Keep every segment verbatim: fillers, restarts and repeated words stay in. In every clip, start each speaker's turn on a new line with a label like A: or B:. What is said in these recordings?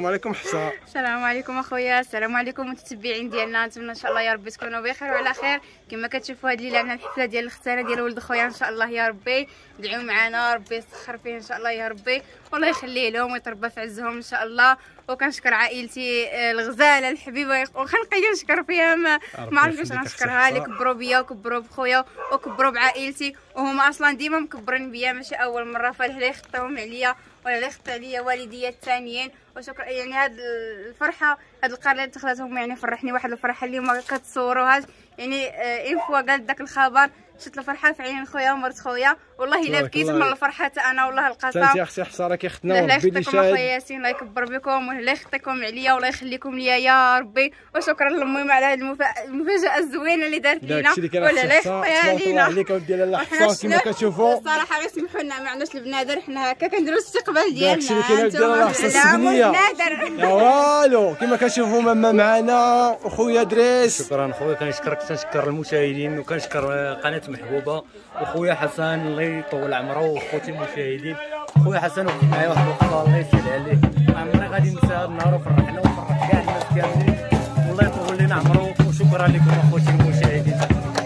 A: السلام عليكم حفصه.
B: السلام عليكم اخويا، السلام عليكم متتبعين ديالنا، نتمنى ان شاء الله يا ربي تكونوا بخير وعلى خير. كما كتشوفوا هاد الليله عندنا الحفله ديال اختنا ديال ولد خويا، ان شاء الله يا ربي دعيو معنا ربي يسخر فيه ان شاء الله يا ربي، والله يخليه لهم ويتربى في عزهم ان شاء الله. وكنشكر عائلتي الغزاله الحبيبه، وخنقيه نشكر فيها ما ما عرفتش نشكرها لي، كبروا بيا وكبروا بخويا وكبروا بعائلتي، وهما اصلا ديما مكبرين بيا، ماشي اول مره فالح لا يخطيهم عليا ولا لا يخطي عليا والديا الثانيين. وشكرا يعني هاد الفرحه هاد القرار اللي اتخذتهم يعني فرحني واحد الفرحه اللي ما كتصوروهاش يعني. آه ان فوا قال داك الخبر شفت الفرحه في عين خويا ومرت خويا، والله الا بكيت من الفرحه حتى انا والله القسم.
A: انت يا اختي حفصه راكي اختنا
B: الله
A: وربي اللي
B: يخطيكم اخويا
A: شاهد.
B: ياسين، الله يكبر بكم والله يخطيكم عليا والله يخليكم ليا يا ربي. وشكرا للمهم على هذه المفاجاه الزوينه اللي دارت لينا،
A: ولا
B: لا يخطيها لينا
A: عليك ودي لاله حفصه. كما كتشوفوا
B: الصراحه غير سمحوا لنا ما عندناش البنادر، حنا هكا كنديروا الاستقبال ديالنا.
A: داكشي اللي كاين ديال لاله حفصه السبنيه يا والو. كما كتشوفوا ماما معنا وخويا دريس.
C: شكرا خويا، كنشكرك، كنشكر المشاهدين وكنشكر قناه محبوبه وخويا حسن الله يطول عمره وخوتي المشاهدين. خويا حسن وقف معايا واحد الوقفه الله يسهل عليه، عمري غادي ننسى هذا النهار وفرحنا وفرح كاع الناس كاملين، والله يطول لنا عمره. وشكرا لكم اخوتي المشاهدين.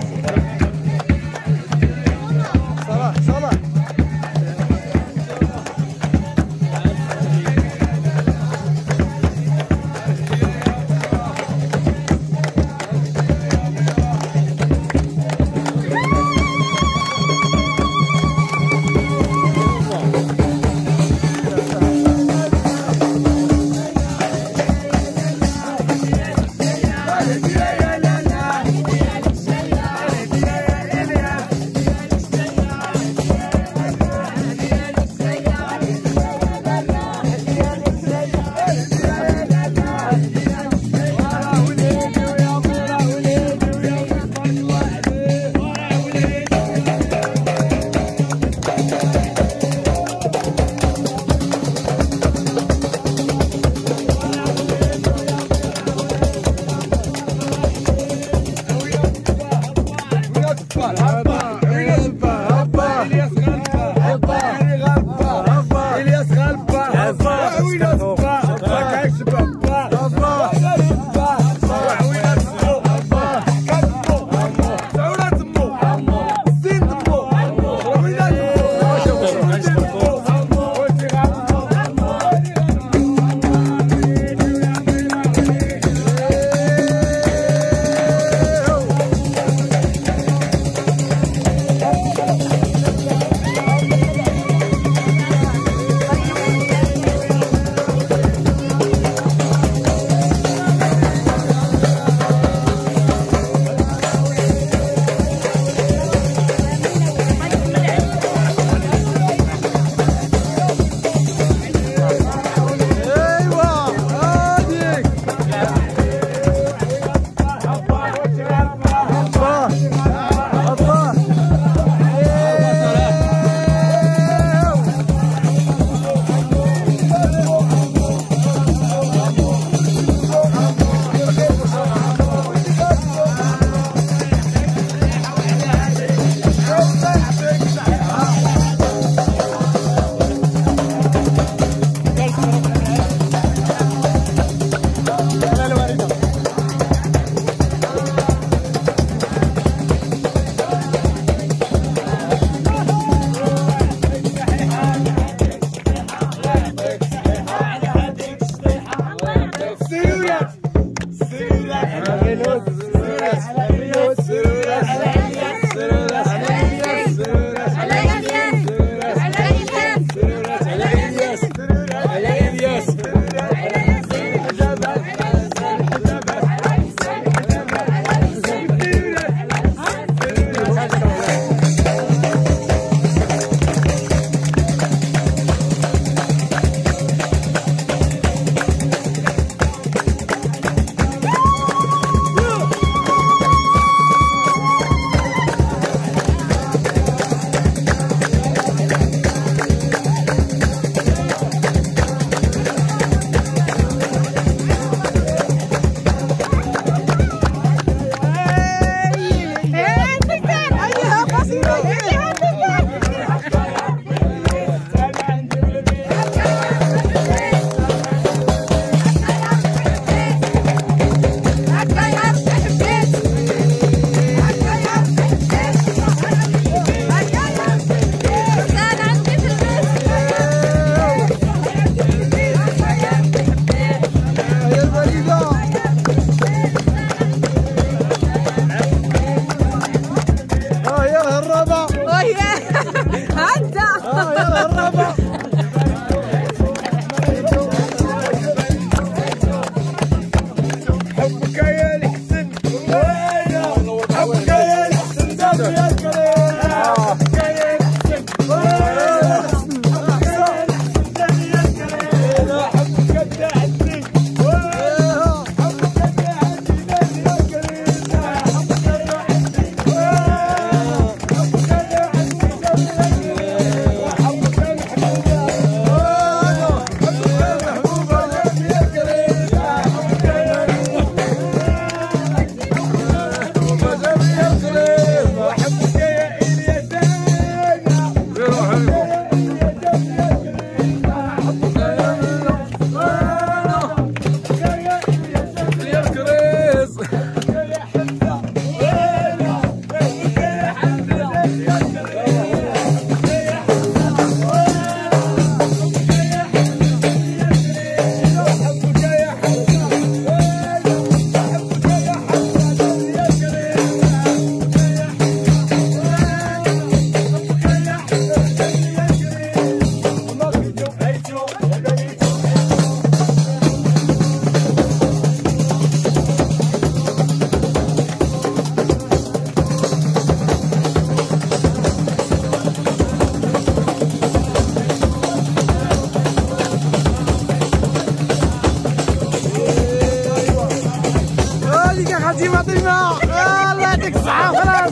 A: صلاح صلاح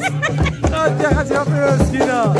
A: غادي غادي عطيها مسكينه.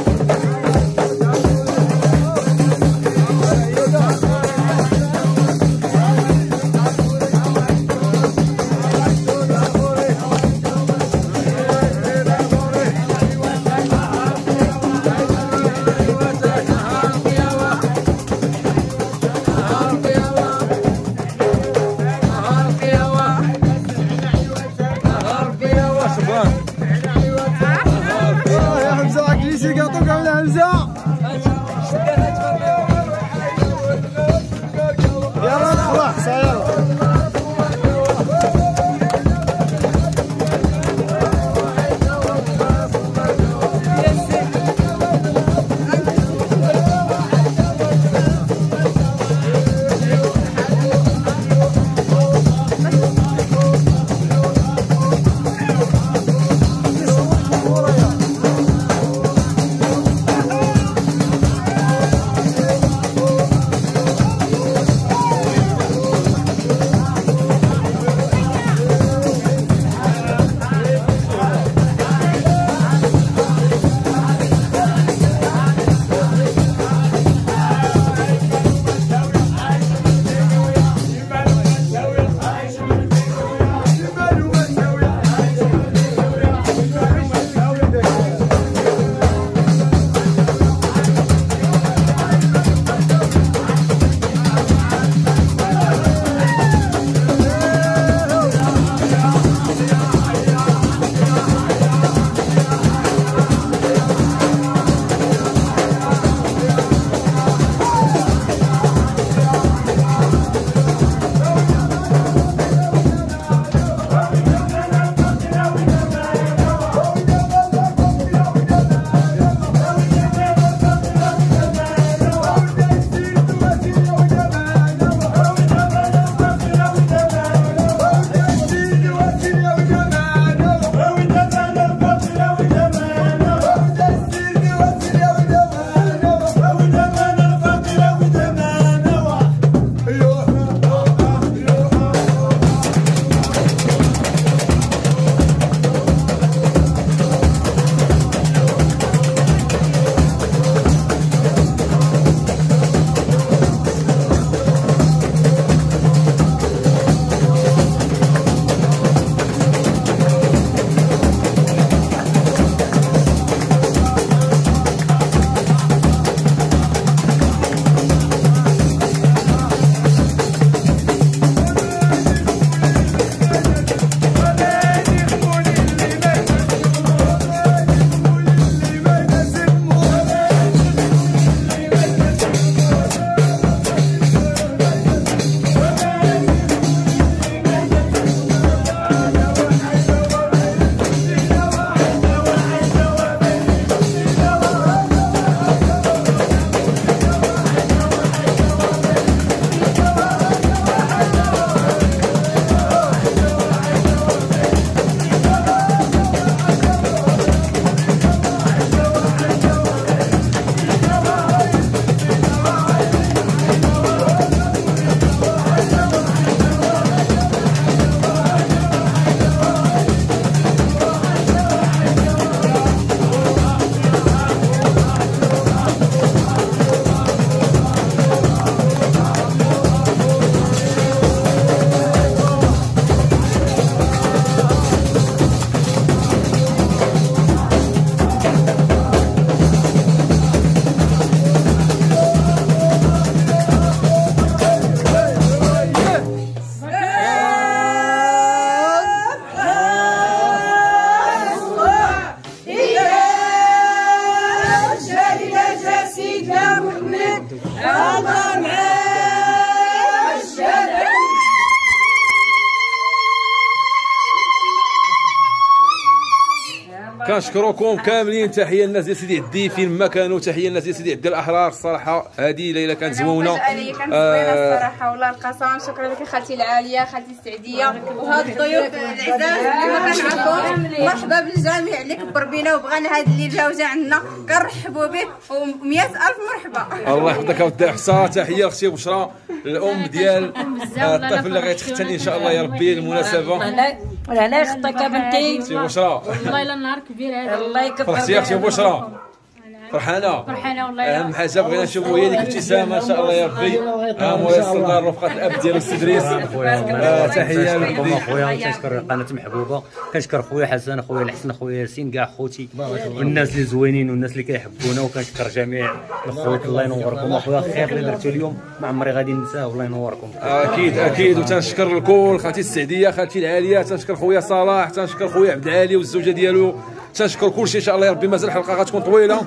D: كنشكركم كاملين. تحيه للناس ديال سيدي عدي فين ما كانوا، تحيه للناس ديال سيدي عدي الاحرار. الصراحه هذه ليله كانت زوينه
B: كانت زوينه الصراحه والله القسم. شكرا لك خالتي العاليه خالتي السعديه وهاد الضيوف العزاز اللي ما كنعرفوش. مرحبا بالجميع اللي كبر بينا وبغانا هاد الليل جا وجا عندنا كنرحبوا به ومئة الف مرحبا.
D: الله يحفظك اودي حفصه. تحيه اختي بشرى الام ديال الطفل اللي غيتختن ان شاء الله يا ربي المناسبه.
E: ولا يخطيك بنتي.
D: سي بشرى
F: والله الا النهار كبير هذا.
E: الله يكبر.
D: فرحتي يا اختي بشرى؟ فرحانه؟
F: فرحانه والله.
D: اهم حاجه بغينا نشوفوا هي ديك الابتسامه ان شاء الله يا ربي. ها ميسر دار رفقه الاب ديالو السي ادريس. تحيه لكم
C: خويا، كنشكر قناه محبوبه، كنشكر خويا حسن، خويا الحسن، خويا ياسين، كاع خوتي والناس اللي زوينين والناس اللي كيحبونا، وكنشكر جميع الخوت. الله ينوركم اخويا، الخير اللي درتو اليوم ما عمري غادي ننساه. الله ينوركم.
D: اكيد اكيد. وتنشكر الكل، خالتي السعديه، خالتي العاليه، تنشكر خويا صلاح، تنشكر خويا عبد العالي والزوجه ديالو، تنشكر كلشي. ان شاء الله يا ربي مازال الحلقه غتكون طويله.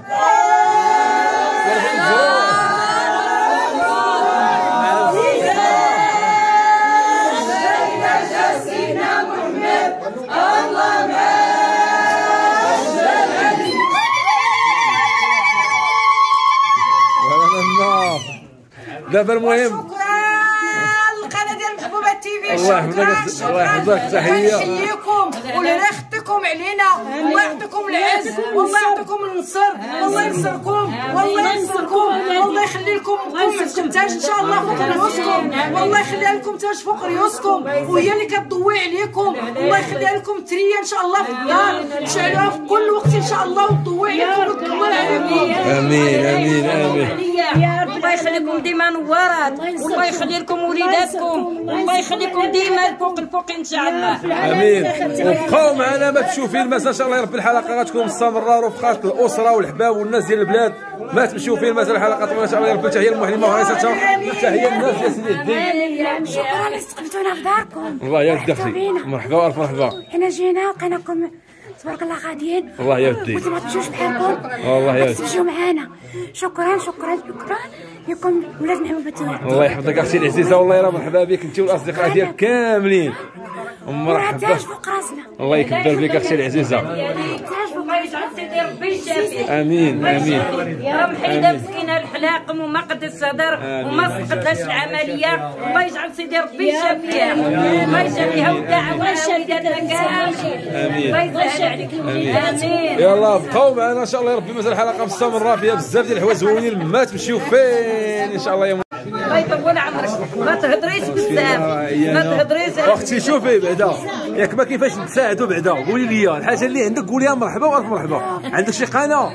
D: دابا المهم
G: القناه ديال محبوبه تي في.
D: الله يحفظك، الله يحفظك. تحيه
G: نحييكم ولرختكم علينا. الله يعطيكم العز والله يعطيكم النصر. والله ينصركم والله ينصركم. والله يخلي لكم قومتكم تاج ان شاء الله فوق ريوسكم. والله يخليها لكم تاج فوق ريوسكم، وهي اللي كتضوي عليكم. الله يخليها لكم تريه ان شاء الله في الدار، تشعلوها في كل وقت ان شاء الله، وتضوي عليكم وتكبر عليكم.
D: امين امين امين
E: يا رب. الله يخليكم ديما نوارات، والله يخلي لكم وليداتكم، والله يخليكم ديما الفوق الفوق ان شاء الله.
D: امين. وبقاو معنا ما تشوفين مازال ان شاء الله يا رب الحلقه غتكون مستمره، رفقات الاسره والحباب والناس ديال البلاد ما تمشيو فين، مازال الحلقه طويله ان شاء الله يا رب. تحيه المعلمه ورئيستها، تحيه الناس يا سيدي الدين.
H: شكرا اللي استقبلتونا في داركم.
D: الله يا الدخلي، مرحبا والف مرحبا.
H: حنا جينا لقيناكم تبارك الله غاديين.
D: الله يا ودي.
H: وانتم ما تمشيوش بحالكم،
D: والله يا ودي
H: تمشيو معانا. شكرا شكرا شكرا لكم ولاد محبوبه تي.
D: الله يحفظك اختي العزيزه، والله يا مرحبا بك انت والاصدقاء ديالك كاملين. مرحبا.
H: تاج فوق راسنا.
D: الله يكبر بك اختي العزيزه.
E: الله يجعل سيدي ربي يشافيك.
D: امين امين.
E: يا محيده مسكينه الحلاقم وما قد الصدر وما سقطهاش العمليه. الله يجعل سيدي ربي يشافيها. الله يشافيها وكاع وليداتنا كاملين.
D: امين.
E: الله يسهل عليك. امين.
D: يلا بقاو معنا ان شاء الله يا ربي، مازال الحلقه مستمره فيها بزاف ديال الحوايج زوينين، ما تمشيو فين ان شاء الله يا
E: الله يطول عمرك. ما تهضريش بزاف، ما تهضريش.
D: اختي شوفي بعدا ياك ما كيفاش نتساعدوا بعدا، قولي لي الحاجه اللي عندك قوليها مرحبا والف مرحبا. عندك شي قناه؟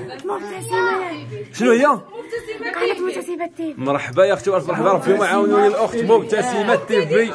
D: شنو هي؟
H: قناه مبتسمه تي في.
D: مرحبا يا اختي والف مرحبا، ربي يعاونوني الاخت مبتسمه تي في.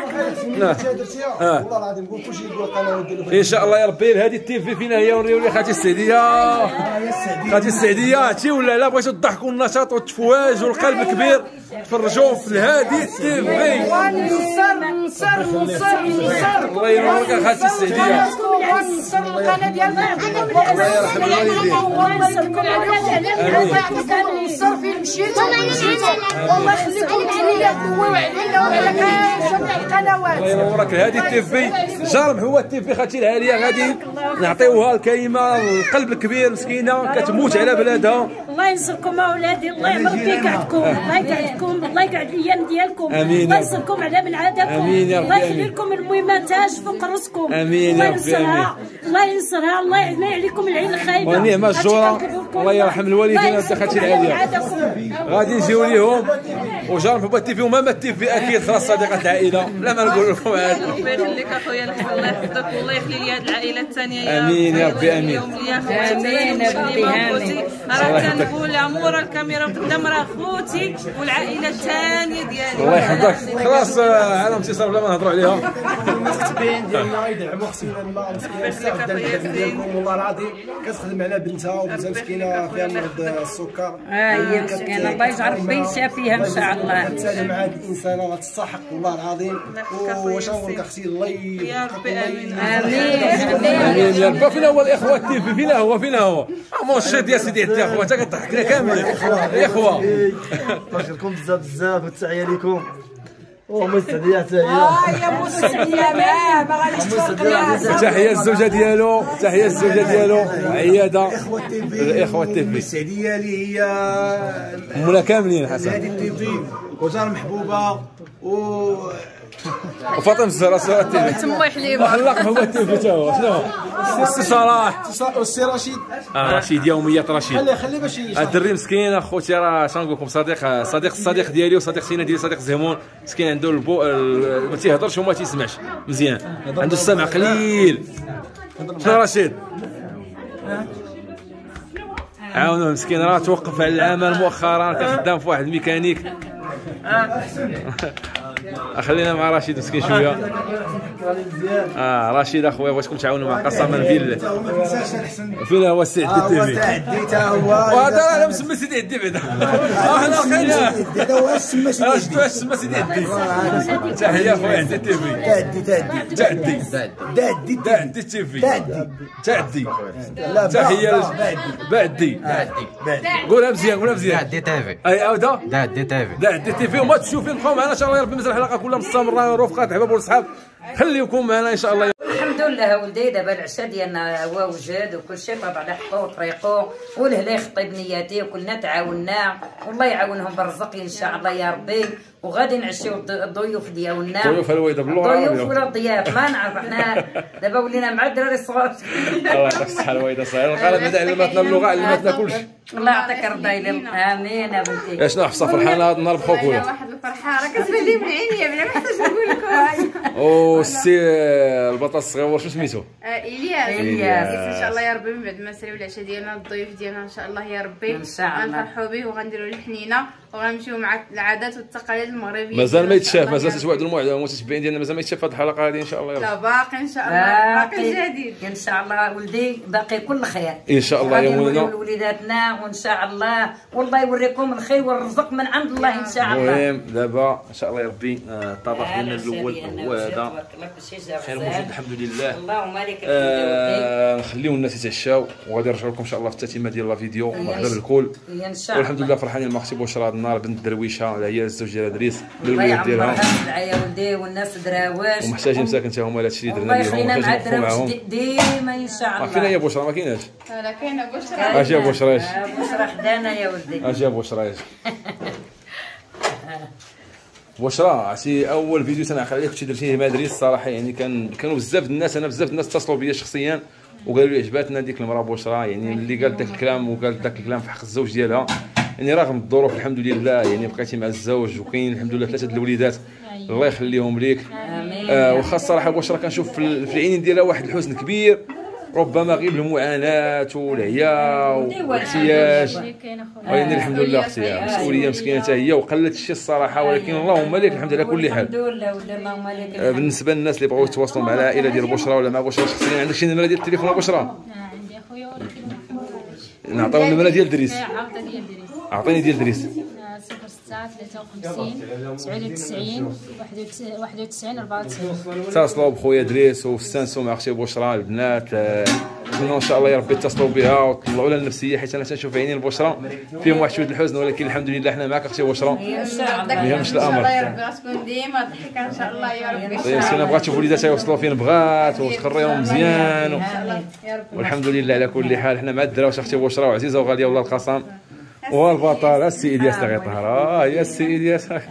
D: والله العظيم نقول كلشي يقول قناه ان شاء الله يا ربي. هذه التي في فينا هي؟ ونريو لي خالتي السعديه. خالتي السعديه هاتي ولا لا؟ بغيتو الضحك والنشاط والتفواج والقلب كبير، تفرجوا في الهادي التي في.
G: نصر نصر نصر نصر.
D: الله ينورك يا خالتي السعديه.
G: نصر القناه ديالنا.
D: الله يرحم الوالدين.
G: والله يسلمكم عليكم. الله يعطيكم النصر فين مشيتوا مشيتوا. والله يخليكم عليا تضويو علينا وعلى جميع القنوات.
D: الله ينورك. هذه التي في جار محوا التي في خالتي العاليه، غادي نعطيوها الكلمه القلب الكبير، مسكينه كتموت على بلادها.
E: الله ينصركم اولادي، الله يعمر في قعدكم، الله يقعدكم، الله يقعد الايام ديالكم.
D: امين.
E: الله ينصركم على بلادكم.
D: امين يا ربي.
E: الله يخلي لكم المهمه تاج فوق راسكم.
D: امين يا ربي. امين.
E: الله ينصرها، الله يعمي عليكم العين الخايبه
D: ونعم الجوره. الله يرحم الوالدين خالتي العاليه. غادي نجيو ليهم وجار محبوبه تي في وماما تي في اكيد خلاص صديقه العائله، لا ما نقول لكم هذا.
I: ربي يخليك اخويا الحسن، الله يحفظك والله يخلي لي هذه العائله الثانيه يا
D: امين يا ربي. امين
I: امين يا ربي. امين. راه كنقول عموره الكاميرا قدام راه خوتي والعائله الثانيه ديالي.
D: الله يحفظك. خلاص على انتصار بلا ما نهضروا عليها.
A: المتابعين ديالنا يدعموا اختنا الماء مسكينه ديالكم والله العظيم. كتخدم على بنتها وبنتها مسكينه فيها مرض السكر.
E: اه هي مسكينه، الله يجعل ربي يشافيها ان شاء الله.
A: تسالي مع هذه الانسانه غتستحق والله العظيم. واش نقول لك اختي الله
I: يا ربي. امين
E: امين
D: امين يا ربي. فين هو الاخوه التي في؟ فين هو فين هو؟ مونشيط يا سيدي عندي اخوه، انت كتضحكنا كاملين الاخوه.
J: بشكركم بزاف بزاف والتحيه لكم. ومو السعديه تحيه.
G: اه يا مو السعديه ما ما غاديش تفرق.
D: تحيه الزوجه ديالو، تحيه الزوجه ديالو عياده.
A: اخوه التي في.
D: الاخوه التي في.
A: السعديه اللي هي
D: مولا كاملين حسن.
A: هذه التي في وجار محبوبه و
D: وفاطمه الزهراء صورتي
I: تما حليمه
D: خلاق هو التيفي تا هو شنو السي صلاح
A: والسي رشيد.
D: اه رشيد يوميات رشيد.
A: خليه خليه باش
D: الدري مسكين اخوتي راه شنو نقول لكم صديق صديق الصديق ديالي وصديق سينا ديالي صديق زهمون مسكين عنده البو ما تيهضرش وما تيسمعش مزيان عنده السمع قليل. شنو رشيد عاونوه مسكين راه توقف على العمل مؤخرا كان خدام في واحد الميكانيك. خلينا مع رشيد مسكين شويه. اه رشيد اخويا بغيتكم تعاونوا معاه قسما بالله. فين هو السي عدي التيفي؟
A: عدي تا هو
D: وهذا انا مسمى سيدي عدي بعدا. اه حنا لقيناه.
A: هذا هو سما سيدي
D: اه شفتوا واش سمى سيدي عدي. تحيه اخويا عدي التيفي.
A: تعدي تعدي
D: تعدي
A: تعدي
D: تعدي التيفي.
A: تعدي
D: تعدي
A: لا
D: تحيه بعدي
A: بعدي
D: قولها مزيان قولها مزيان.
F: تعدي تيفي
D: اي عاوده
F: تعدي تيفي
D: تعدي تيفي وما تشوفين بقاو معنا ان شاء الله يا ربي مازال الحلقه كلها مستمره رفقات احباب والصحاب خليكم معنا ان شاء الله.
E: الحمد لله ولدي دابا العشاء ديالنا هو وجد وكل شيء طاب على حقه وطريقه والهلا يخطي بنياتي وكلنا تعاوننا والله يعاونهم بالرزق ان شاء الله يا ربي. وغادي نعشيو الضيوف ديالنا
D: ضيوف الويده باللغه العربيه
E: ضيوف ولا ضياف ما نعرف حنا دابا ولينا مع الدراري الصغار.
D: الله يعطيك الصحه الويده صغير القلم هذا علمتنا اللغه علمتنا كلشي.
E: الله يعطيك الرضا امين يا بنتي.
D: شنو حفصه فرحانه هذا النهار بخوك ولا
B: واحد الفرحه راه كتبان لي من عينيا بلا ما نحتاج نقول لكم.
D: والسي البطاط الصغير شنو سميتو؟
B: الياس.
E: الياس
B: ان شاء الله يا ربي من بعد ما نساليو العشاء ديالنا الضيوف ديالنا ان شاء الله يا ربي
E: ان شاء الله
B: غنفرحوا به وغنديروا الحنينه وغنمشيو مع العادات والتقاليد المغربيه.
D: مازال ما يتشاف مازال تتوعدوا المتتبعين ديالنا مازال ما يتشاف هذه الحلقه هذه ان شاء الله.
B: لا باقي ان شاء الله باقي جديد
E: ان شاء الله ولدي باقي كل خير
D: ان شاء الله يا ولينا
E: وليداتنا وان شاء الله والله يوريكم الخير والرزق من عند الله ان شاء الله.
D: المهم دابا ان شاء الله يا ربي الطبق ديالنا الاول هو هذا خير موجود الحمد لله.
E: اللهم لك
D: الحمد. نخليو الناس يتعشاو وغادي نرجع لكم ان شاء الله في التتمه ديال لا فيديو. مرحبا بالكل
E: ان شاء الله
D: والحمد لله فرحانين مع اختي بشرى هذا النهار بنت درويشه على هي الزوج ديال ادريس
E: الله يعمرها يا ولدي والناس دراواش
D: ومحتاجين مساكن حتى هما هذا الشيء اللي درنا لهم
E: وخلينا مع الدراواش ديما ان شاء الله.
D: فينا يا بشرى ما كايناش؟
B: لا كاينه بشرى.
D: اجي يا بشرى
E: بشرى حدانا يا ولدي.
D: اجي يا بشرى بشرى عرفتي اول فيديو تنعقل عليك كنتي درتيه مع ادريس الصراحه يعني كان كانوا بزاف الناس انا بزاف الناس اتصلوا بيا شخصيا وقالوا لي عجباتنا ديك المراه بشرى يعني اللي قالت داك الكلام وقالت داك الكلام في حق الزوج ديالها يعني رغم الظروف الحمد لله يعني بقيتي مع الزوج وكاين الحمد لله ثلاثه د الوليدات الله يخليهم ليك. آه واخا الصراحه بشرى كنشوف في العينين ديالها واحد الحزن كبير ربما غير المعاناه والعيا والاحتياج ولكن الحمد لله اختي مسؤوليه مسكينه حتى هي وقلت الشيء الصراحه ولكن اللهم لك الحمد على كل حال.
E: الحمد لله اللهم لك.
D: بالنسبه للناس اللي بغاو يتواصلوا مع العائله ديال بشرى ولا مع بشرى شخصيا عندك شي نمره ديال التليفون بشرى؟
H: عندي اخويا ولكن
D: نعطيو النمره ديال دريس.
H: عاوده ديال دريس
D: اعطيني ديال دريس.
H: صفر ستة ثلاثة وخمسين تسعة وتسعين واحد وتسعين أربعة وتسعين.
D: اتصلوا بخويا دريس واستانسوا مع اختي بشرى البنات نتمنوا ان شاء الله يا ربي اتصلوا بها وطلعوا لها النفسيه حيت انا تنشوف عينين البشرى فيهم واحد شويه الحزن ولكن الحمد لله حنا معك اختي بشرى.
B: ان شاء الله
D: ما يهمش الامر.
B: الله يا ربي غتكون ديما ضحكه ان شاء الله يا ربي.
D: مسكينه بغات تشوف وليداتها يوصلوا فين بغات وتخريهم مزيان والحمد لله على كل حال. حنا مع الدراوش اختي بشرى وعزيزه وغاليه والله القسم والبطل السي الياس اللي غيطهر. اه يا السي الياس اه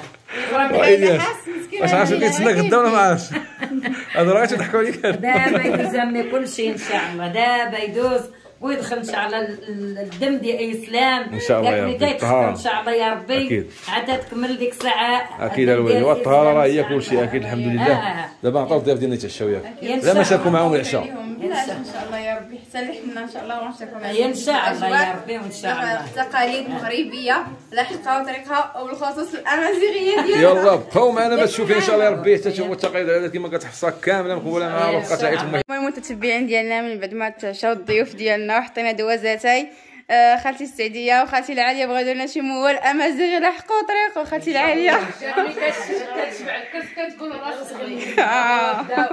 D: الياس واش عارف كيتسنى غدا ولا ما عارفش هذا راه تضحكوا عليك.
E: دابا يدوز عمي كل شيء ان شاء الله دابا يدوز ويدخل ان شاء الله الدم ديال الاسلام
D: ان شاء الله يا ربي
E: الطهاره ان شاء الله يا ربي عاد تكمل ديك الساعه
D: اكيد الوالد والطهاره راه هي كل شيء اكيد الحمد لله. دابا نعطيو الضياف ديالنا يتعشاو ياك لا ما شاركوا معاهم العشاء
B: ان شاء الله يا ربي حتى لحنا ان شاء الله ونشاركوا معاهم
E: ان شاء الله يا ربي وان شاء الله
B: تقاليد مغربيه لاحقه وطريقها وبالخصوص الامازيغيه ديالنا.
D: يلا بقاو معنا باش تشوفي ان شاء الله يا ربي حتى تشوفوا التقاليد هذا كما كتحفظها كامله مقبوله مع رفقه تاعتهم.
B: المهم المتتبعين ديالنا من بعد ما تعشاو الضيوف ديالنا وحطينا دوازاتي آه خالتي السعديه وخالتي العاليه بغاو يديروا لنا شي موال امازيغي لاحقوا طريق وخالتي العاليه
I: كتشبع كتقول راس صغير.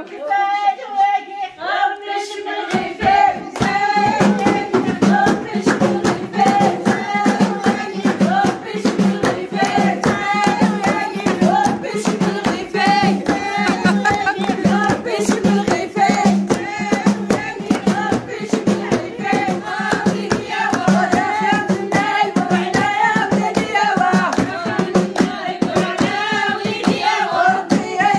G: يا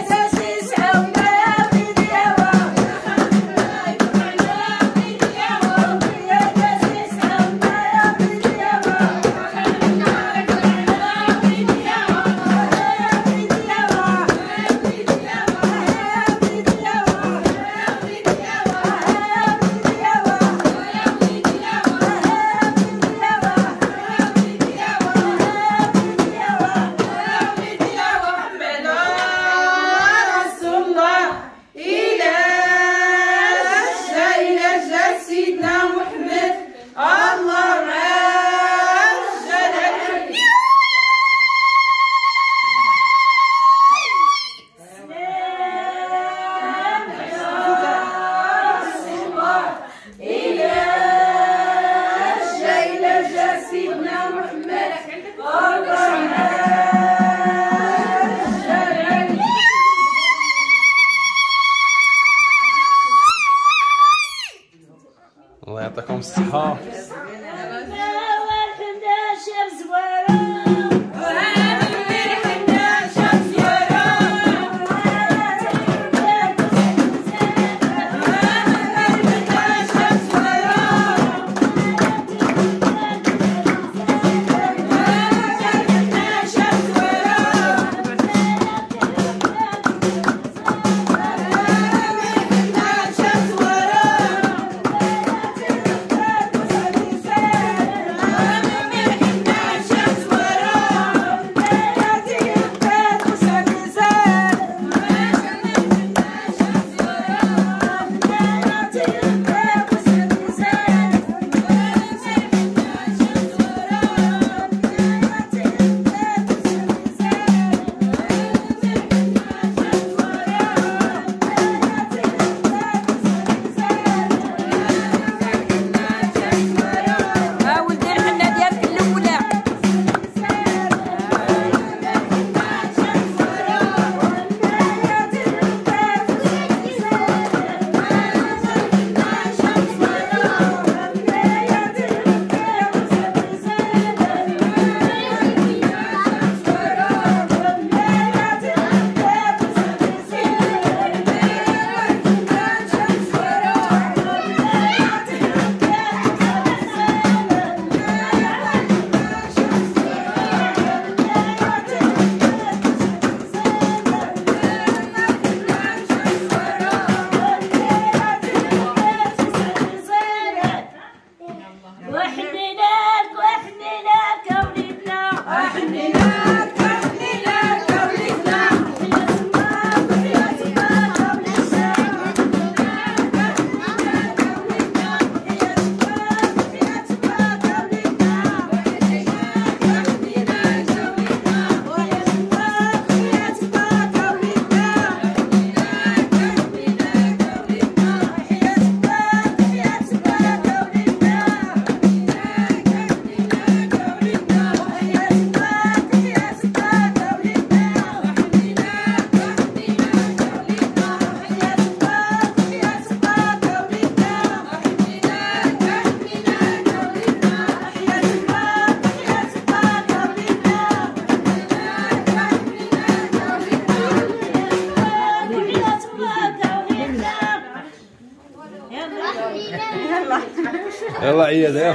D: يلا عياده.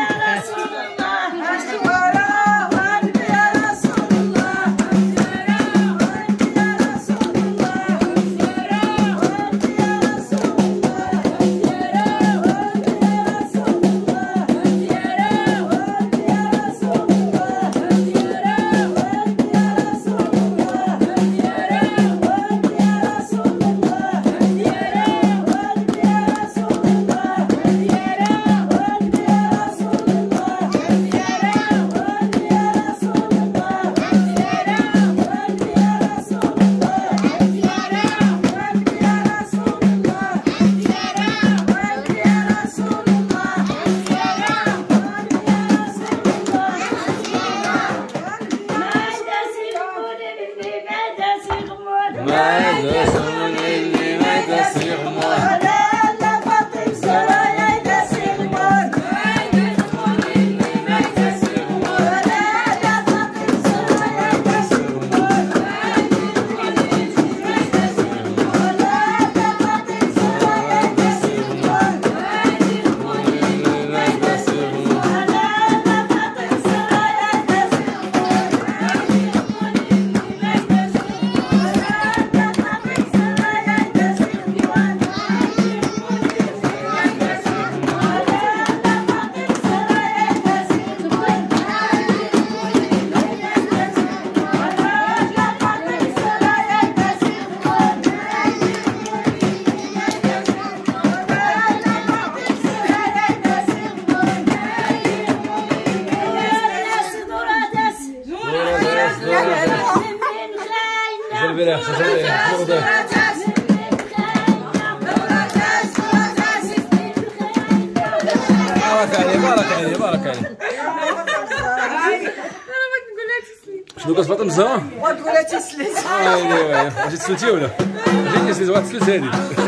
D: شنو كتبغي تمزها؟
G: وتقولها تسلت.
D: ايوا واش تسلتي ولا؟ جيتي تسلت واحد تسلت هذه.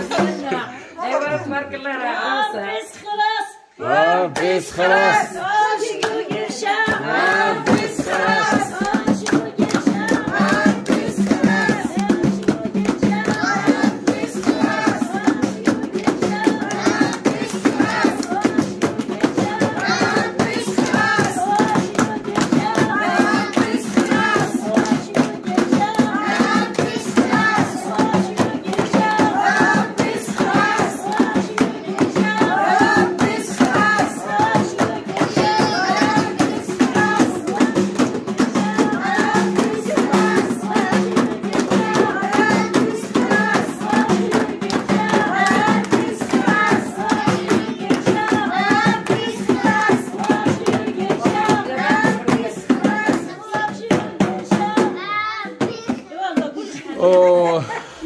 E: ايوا تبارك الله راه عروسه.
D: ربي خلاص. اوه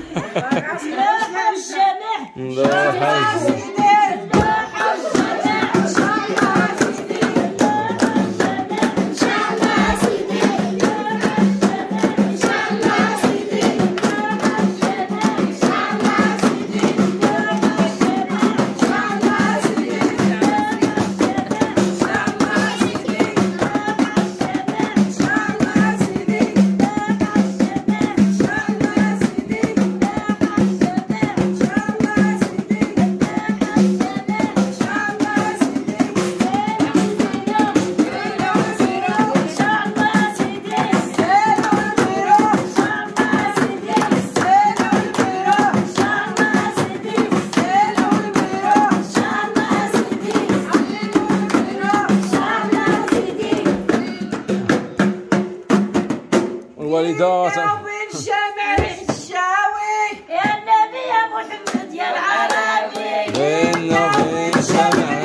D: الوالدات
G: بالجامع الشاوي يا النبي يا محمد يا العربي
D: بالنبي الشمع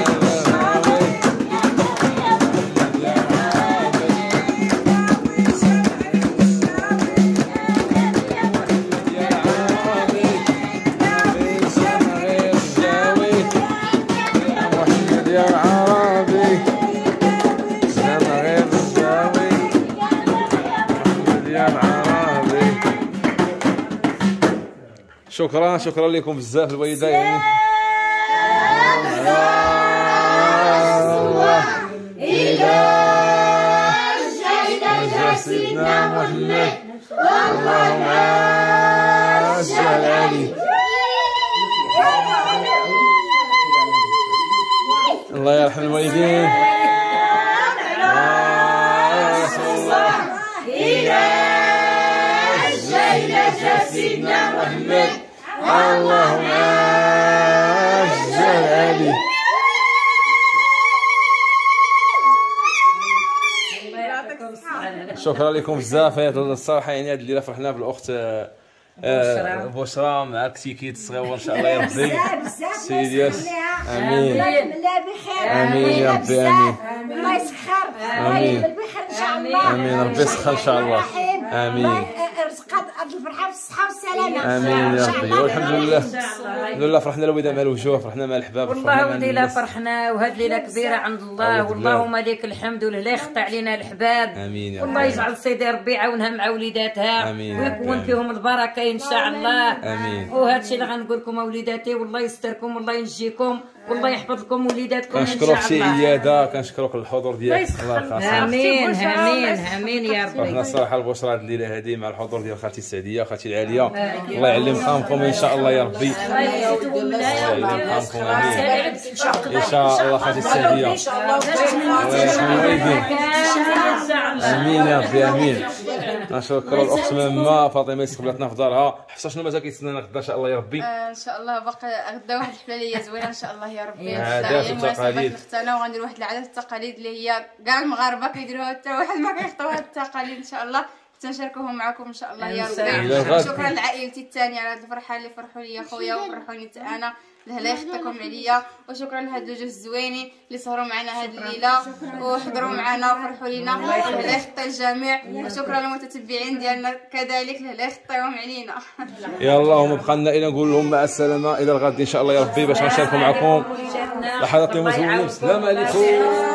D: شكرا شكرا لكم بزاف الوالده يعني
G: إلى جاء سيدنا محمد اللهم عجل علي
D: الله يرحم الوالدين. إلى جينا سيدنا محمد اللهم عجل عليه. شكرا لكم بزاف الصراحه، يعني هذه الليله فرحنا بالاخت بشرى مع كتيكيت الصغيور ان شاء الله يا ربي. سيدي ياس امين امين يا ربي امين.
G: الله يسخر
D: امين
G: بالخير ان شاء الله.
D: امين ربي يسخر ان شاء الله. امين
G: رزقات الفرحه والصحه والسلامه.
D: امين يا ربي. والحمد لله الحمد لله فرحنا الوداع مع الوجوه، فرحنا مع الاحباب.
E: والله وليله فرحنا، وهاد ليله كبيره عند الله، واللهم لك الحمد ولله يخطى علينا الاحباب.
D: امين يا رب.
E: والله يجعل سيدي ربي يعاونها مع وليداتها ويكون فيهم البركه ان شاء الله.
D: امين.
E: وهذا الشيء اللي غنقول لكم وليداتي، والله يستركم والله ينجيكم والله يحفظ لكم وليداتكم ان شاء الله.
D: كنشكروك سي عياده، كنشكروك الحضور ديالك الله يخلصك.
E: امين امين امين يا ربي.
D: فرحنا الصراحه البشرى هذه الليله هذه مع الحضور ديال خالتي السعديه خالتي العاليه. الله يعلي مقامكم ان شاء الله يا ربي. الله يعلي مقامكم ان شاء الله خالتي السعديه. الله يرحم الوالدين. امين يا ربي امين. نشكر الاخت ماما فاطمه يستقبلتنا في دارها. حفصه شنو مازال كيتسنانا غدا ان شاء الله يا ربي؟
B: ان شاء الله باقي غدا واحد الحفله زوينه ان شاء الله يا ربي.
D: عادات وتقاليد
B: اختنا وغندير واحد العادات والتقاليد اللي هي كاع المغاربه كيديروها، حتى واحد ما كيخطاو هاد التقاليد ان شاء الله تنشاركوهم معكم ان شاء الله يا ربي. شكرا لعائلتي الثانيه على هاد الفرحه اللي فرحوا لي خويا وفرحوني حتى انا، الله يخطيكم عليا. وشكرا لهاد الوجوه الزوينين اللي سهروا معنا هاد الليله وحضروا معنا وفرحوا لينا، الله يخطي الجميع. وشكرا للمتتبعين ديالنا كذلك، الله يخطيهم علينا.
D: يلا هما بقى لنا الى نقول لهم مع السلامه الى الغد ان شاء الله يا ربي باش نشاركوا معكم لحظات يوم زوينين. السلام عليكم.